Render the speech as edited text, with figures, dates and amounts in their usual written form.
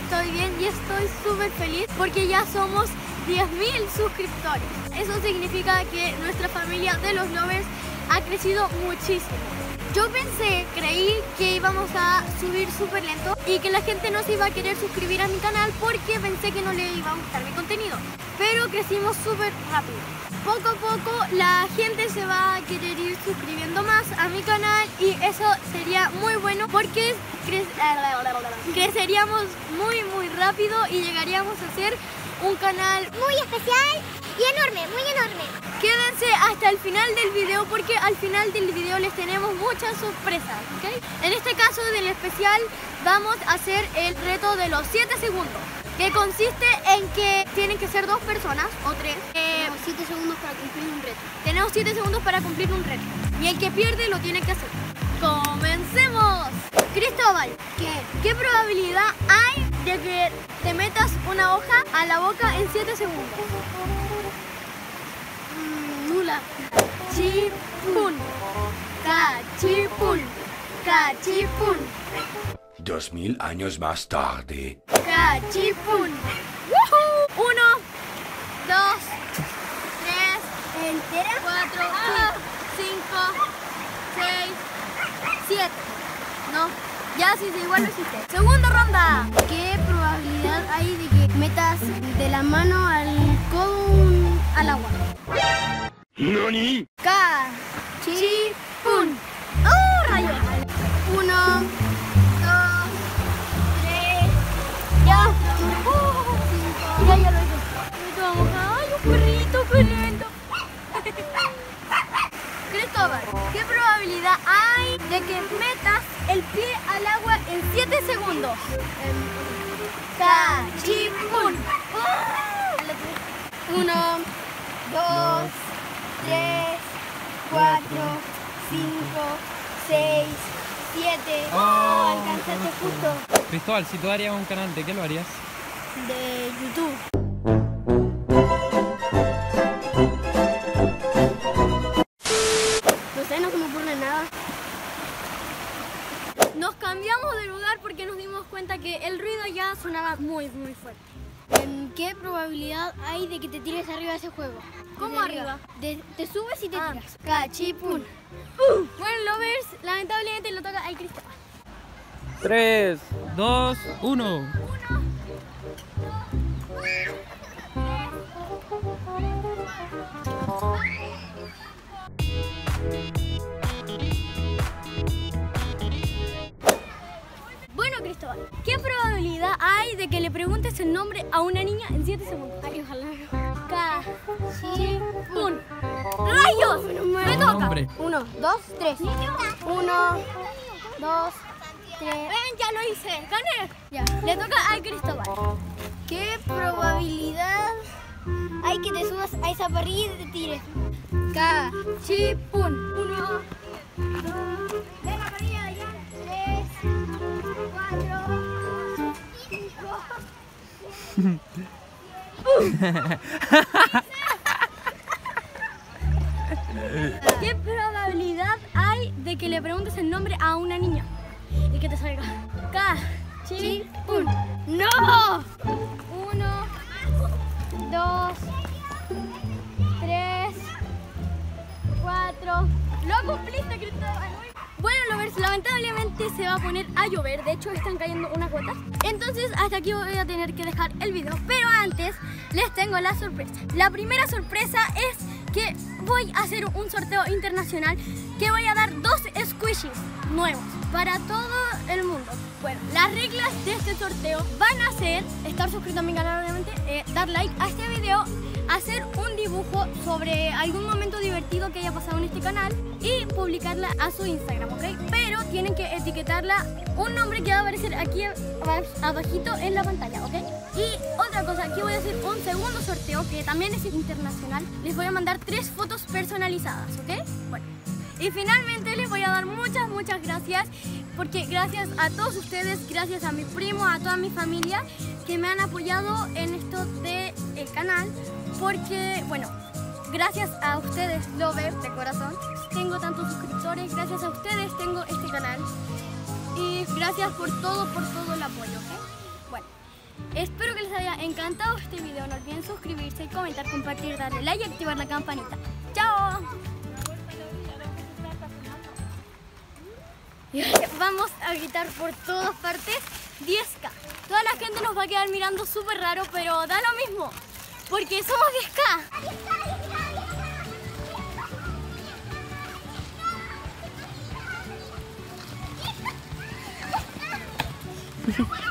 estoy bien y estoy súper feliz porque ya somos 10.000 suscriptores. Eso significa que nuestra familia de los Lovers ha crecido muchísimo. Yo creí que íbamos a subir súper lento y que la gente no se iba a querer suscribir a mi canal porque pensé que no le iba a gustar mi contenido. Pero crecimos súper rápido. Poco a poco la gente se va a querer ir suscribiendo más a mi canal y eso sería muy bueno porque creceríamos muy rápido y llegaríamos a ser un canal muy especial y enorme, muy enorme. Quédense hasta el final del video porque al final del video les tenemos muchas sorpresas, ¿ok? En este caso del especial vamos a hacer el reto de los 7 segundos, que consiste en que tienen que ser 2 personas o 3. Tenemos 7 segundos para cumplir un reto. Tenemos 7 segundos para cumplir un reto y el que pierde lo tiene que hacer. ¡Comencemos! Cristóbal, ¿qué probabilidad hay de que te metas una hoja a la boca en 7 segundos? Nula. Cachipún, cachipún, cachipún. 2000 años más tarde. Cachipún. 1, 2, 3, ¿Entera? 4, 5, 6, 7. No, ya sí, igual lo hiciste. Segunda ronda. ¿Qué probabilidad hay de que metas de la mano al codo al agua? ¿Nani? Cachipún. ¡Oh, rayo! 1, 2, 3, ya. Ya lo hice. ¡Ay, un perrito, qué lindo! Cristóbal, ¿qué probabilidad hay de que metas el pie al agua en 7 segundos? Cachipún. 1, 2, 3, 4, 5, 6, 7. ¡Oh! Alcanzaste justo. Cristóbal, si tú harías un canal, ¿de qué lo harías? De YouTube. No sé, no se me ocurre nada. Nos cambiamos de lugar porque nos dimos cuenta que el ruido ya sonaba muy fuerte. ¿Qué probabilidad hay de que te tires arriba de ese juego? ¿Cómo arriba? Te subes y te tiras. Cachipún. Bueno, Lovers, lamentablemente lo toca al Cristóbal. 3, 2, 1. Bueno, Cristóbal, ¿qué probabilidad hay de que le preguntes el nombre a una niña en 7 segundos? Ay, ojalá. Cachipún. ¡Rayos! Me toca. 1, 2, 3. 1, 2, 3. Ven, ya lo hice. Gané. Ya. Le toca al Cristóbal. ¿Qué probabilidad hay que te subas a esa parrilla y te tires? Cachipún. 1, 2, Ven la parrilla allá. 3, 4, 5. ¿Qué probabilidad hay de que le preguntes el nombre a una niña y que te salga? Cachipún. ¡No! 1, 2, 3, 4. ¡Lo cumpliste, Cristóbal! Bueno, Lovers, lamentablemente se va a poner a llover. De hecho, están cayendo unas gotas. Entonces, hasta aquí voy a tener que dejar el video. Pero antes, les tengo la sorpresa. La primera sorpresa es que voy a hacer un sorteo internacional que voy a dar 2 squishies nuevos para todo el mundo. Bueno, las reglas de este sorteo van a ser estar suscrito a mi canal, obviamente, dar like a este video, hacer un dibujo sobre algún momento divertido que haya pasado en este canal y publicarla a su Instagram, ¿ok? Pero tienen que etiquetarla un nombre que va a aparecer aquí abajito en la pantalla, ¿ok? Y otra cosa, aquí voy a hacer un segundo sorteo que también es internacional. Les voy a mandar 3 fotos personalizadas, ¿ok? Bueno, y finalmente les voy a dar muchas gracias porque gracias a todos ustedes, gracias a mi primo, a toda mi familia que me han apoyado en esto del canal, porque, bueno, gracias a ustedes, Lovers de corazón, tengo tantos suscriptores, gracias a ustedes tengo este canal y gracias por todo el apoyo, ¿ok? Bueno, Espero que les haya encantado este video. No olviden suscribirse, comentar, compartir, darle like y activar la campanita. ¡Chao! Y vamos a gritar por todas partes 10K. Toda la gente nos va a quedar mirando súper raro, pero da lo mismo, porque somos 10K.